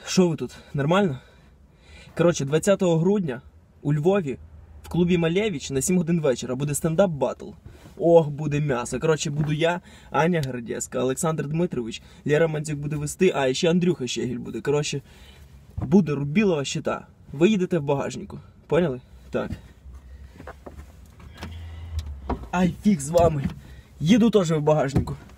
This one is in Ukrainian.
Що ви тут? Нормально? Коротше, 20 грудня у Львові в клубі Малевич на 7 годин вечора буде стендап-баттл. Ох, буде м'ясо. Коротше, буду я, Аня Городецька, Олександр Дмитрович, Лера Мандзюк буде вести, а ще Андрюха Щегель буде. Коротше, буде рубілова щита. Ви їдете в багажнику. Поняли? Так. Ай, фіг з вами. Їду теж в багажнику.